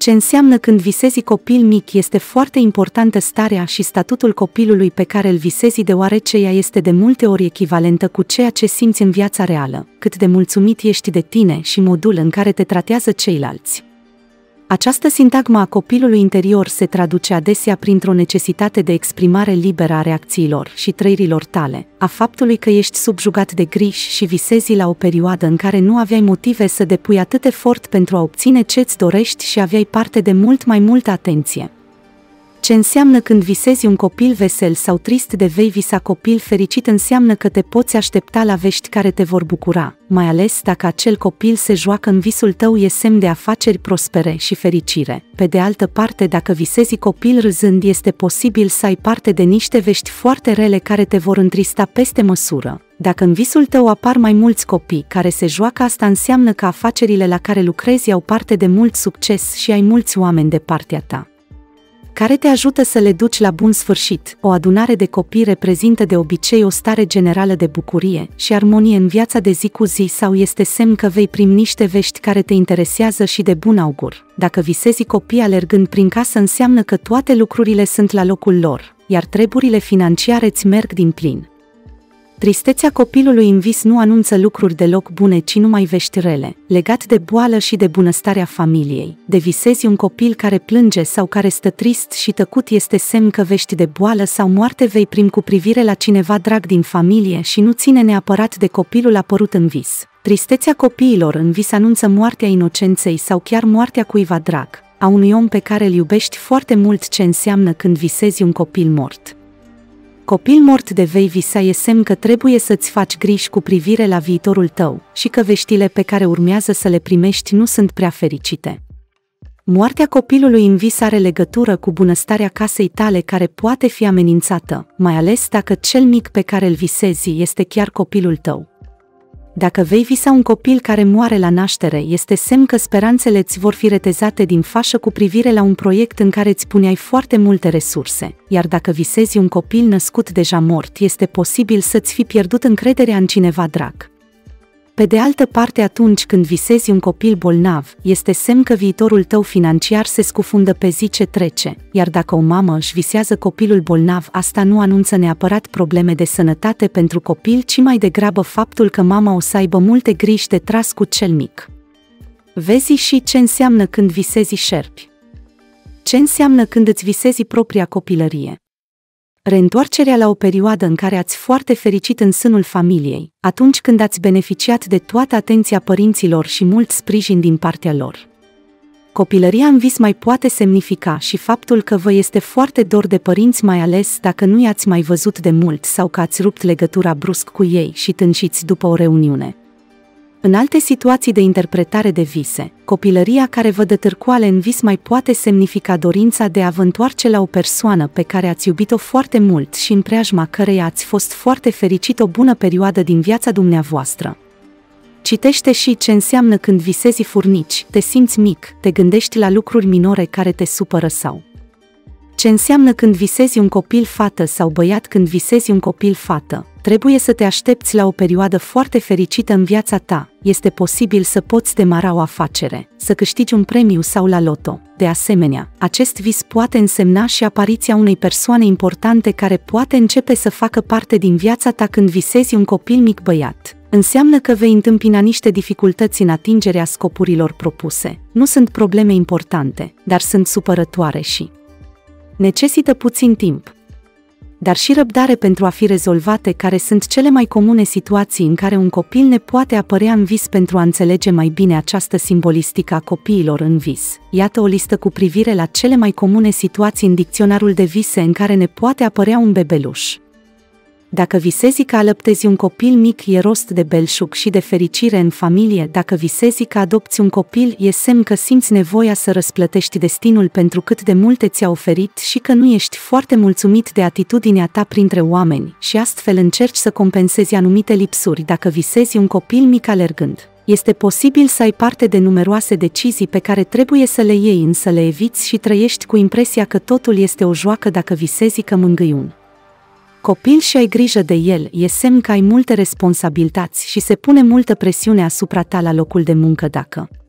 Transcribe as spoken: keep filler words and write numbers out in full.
Ce înseamnă când visezi copil mic? Este foarte importantă starea și statutul copilului pe care îl visezi, deoarece ea este de multe ori echivalentă cu ceea ce simți în viața reală, cât de mulțumit ești de tine și modul în care te tratează ceilalți. Această sintagmă a copilului interior se traduce adesea printr-o necesitate de exprimare liberă a reacțiilor și trăirilor tale, a faptului că ești subjugat de griji și visezi la o perioadă în care nu aveai motive să depui atât efort pentru a obține ce-ți dorești și aveai parte de mult mai multă atenție. Ce înseamnă când visezi un copil vesel sau trist? De vei visa copil fericit înseamnă că te poți aștepta la vești care te vor bucura, mai ales dacă acel copil se joacă în visul tău, e semn de afaceri prospere și fericire. Pe de altă parte, dacă visezi copil râzând, este posibil să ai parte de niște vești foarte rele care te vor întrista peste măsură. Dacă în visul tău apar mai mulți copii care se joacă, asta înseamnă că afacerile la care lucrezi au parte de mult succes și ai mulți oameni de partea ta care te ajută să le duci la bun sfârșit. O adunare de copii reprezintă de obicei o stare generală de bucurie și armonie în viața de zi cu zi, sau este semn că vei primi niște vești care te interesează și de bun augur. Dacă visezi copii alergând prin casă, înseamnă că toate lucrurile sunt la locul lor, iar treburile financiare îți merg din plin. Tristețea copilului în vis nu anunță lucruri deloc bune, ci numai vești rele, legat de boală și de bunăstarea familiei. De visezi un copil care plânge sau care stă trist și tăcut, este semn că vești de boală sau moarte vei primi cu privire la cineva drag din familie și nu ține neapărat de copilul apărut în vis. Tristețea copiilor în vis anunță moartea inocenței sau chiar moartea cuiva drag, a unui om pe care îl iubești foarte mult. Ce înseamnă când visezi un copil mort? Copil mort de vei visa e semn că trebuie să-ți faci griji cu privire la viitorul tău și că veștile pe care urmează să le primești nu sunt prea fericite. Moartea copilului în vis are legătură cu bunăstarea casei tale, care poate fi amenințată, mai ales dacă cel mic pe care îl visezi este chiar copilul tău. Dacă vei visa un copil care moare la naștere, este semn că speranțele îți vor fi retezate din fașă cu privire la un proiect în care îți puneai foarte multe resurse, iar dacă visezi un copil născut deja mort, este posibil să-ți fi pierdut încrederea în cineva drag. Pe de altă parte, atunci când visezi un copil bolnav, este semn că viitorul tău financiar se scufundă pe zi ce trece, iar dacă o mamă își visează copilul bolnav, asta nu anunță neapărat probleme de sănătate pentru copil, ci mai degrabă faptul că mama o să aibă multe griji de tras cu cel mic. Vezi și ce înseamnă când visezi șerpi. Ce înseamnă când îți visezi propria copilărie? Reîntoarcerea la o perioadă în care ați foarte fericit în sânul familiei, atunci când ați beneficiat de toată atenția părinților și mult sprijin din partea lor. Copilăria în vis mai poate semnifica și faptul că vă este foarte dor de părinți, mai ales dacă nu i-ați mai văzut de mult sau că ați rupt legătura brusc cu ei și tânjiți după o reuniune. În alte situații de interpretare de vise, copilăria care vă dă târcoale în vis mai poate semnifica dorința de a vă întoarce la o persoană pe care ați iubit-o foarte mult și în preajma căreia ați fost foarte fericit o bună perioadă din viața dumneavoastră. Citește și ce înseamnă când visezi furnici, te simți mic, te gândești la lucruri minore care te supără sau... Ce înseamnă când visezi un copil fată sau băiat? Când visezi un copil fată, trebuie să te aștepți la o perioadă foarte fericită în viața ta. Este posibil să poți demara o afacere, să câștigi un premiu sau la loto. De asemenea, acest vis poate însemna și apariția unei persoane importante care poate începe să facă parte din viața ta. Când visezi un copil mic băiat, înseamnă că vei întâmpina niște dificultăți în atingerea scopurilor propuse. Nu sunt probleme importante, dar sunt supărătoare și necesită puțin timp, dar și răbdare pentru a fi rezolvate. Care sunt cele mai comune situații în care un copil ne poate apărea în vis? Pentru a înțelege mai bine această simbolistică a copiilor în vis, iată o listă cu privire la cele mai comune situații în dicționarul de vise în care ne poate apărea un bebeluș. Dacă visezi că alăptezi un copil mic, e rost de belșug și de fericire în familie. Dacă visezi că adopți un copil, e semn că simți nevoia să răsplătești destinul pentru cât de multe ți-a oferit și că nu ești foarte mulțumit de atitudinea ta printre oameni și astfel încerci să compensezi anumite lipsuri. Dacă visezi un copil mic alergând, este posibil să ai parte de numeroase decizii pe care trebuie să le iei, însă le eviți și trăiești cu impresia că totul este o joacă. Dacă visezi că mângâi un copil și ai grijă de el, e semn că ai multe responsabilități și se pune multă presiune asupra ta la locul de muncă. Dacă